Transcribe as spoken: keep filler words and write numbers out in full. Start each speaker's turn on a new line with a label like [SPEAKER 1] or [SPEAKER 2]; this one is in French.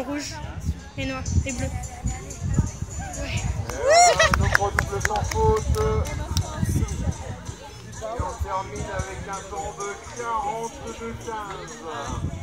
[SPEAKER 1] rouge et noir et bleu. Ouais.
[SPEAKER 2] Euh, donc on double sans faute. Et on termine avec un temps de quarante-deux quinze.